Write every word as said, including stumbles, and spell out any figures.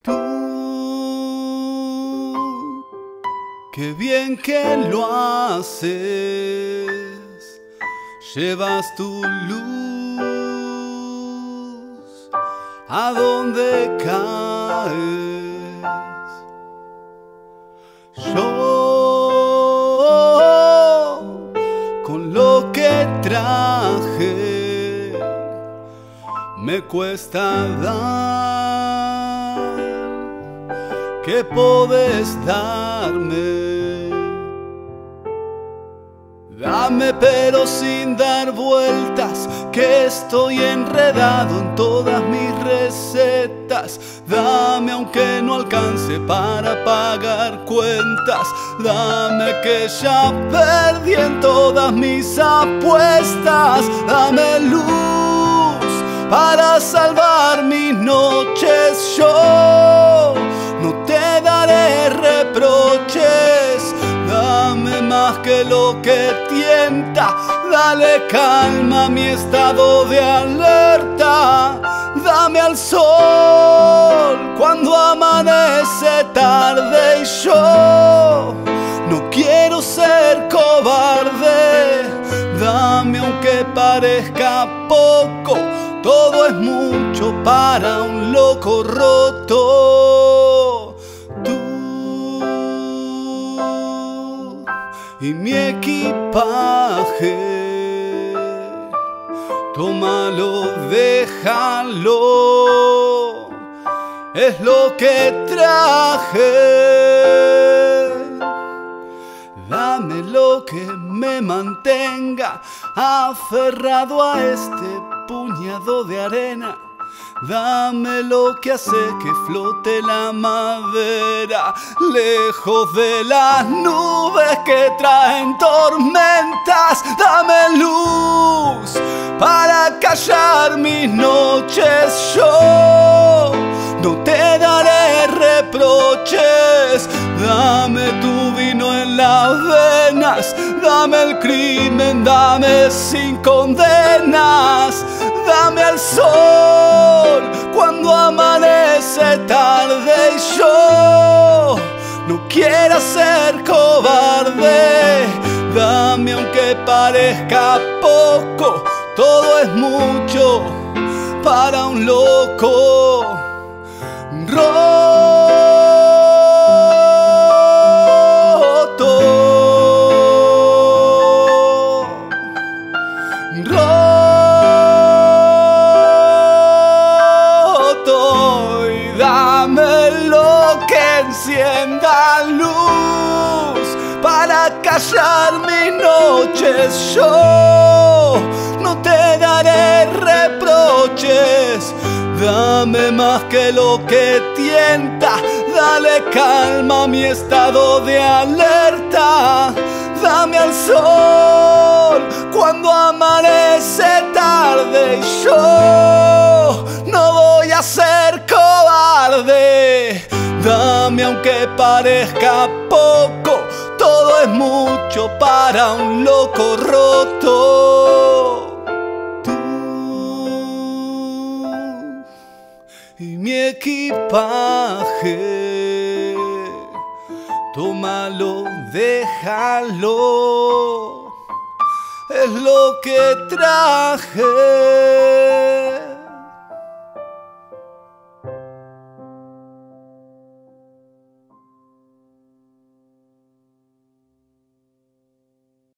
Tú, qué bien que lo haces, llevas tu luz a donde caes. Yo, con lo que traje, me cuesta dar. ¿Qué podés darme? Dame pero sin dar vueltas, que estoy enredado en todas mis recetas. Dame aunque no alcance para pagar cuentas. Dame que ya perdí en todas mis apuestas. Dame luz para salvar mis noches. Yo no te daré reproches. Dame más que lo que tienta. Dale calma a mi estado de alerta. Dame al sol cuando amanece tarde. Y yo no quiero ser cobarde. Dame aunque parezca poco. Todo es mucho para un loco roto. Tú y mi equipaje, tómalo, déjalo, es lo que traje. Dame lo que me mantenga aferrado a este puñado de arena. Dame lo que hace que flote la madera, lejos de las nubes que traen tormentas. Dame luz para callar mis noches. Yo no te daré reproches. Dame tu vino en las venas. Dame el crimen, dame sin condenas. Dame al sol cuando amanece tarde. Y yo no quiero ser cobarde. Dame aunque parezca poco. Todo es mucho para un loco roto. Dame lo que encienda luz para callar mis noches. Yo no te daré reproches. Dame más que lo que tienta. Dale calma a mi estado de alerta. Dame al sol cuando amanece tarde. Y yo no voy a ser cobarde. Dame aunque parezca poco. Todo es mucho para un loco roto. Tú y mi equipaje, tómalo, déjalo, es lo que traje.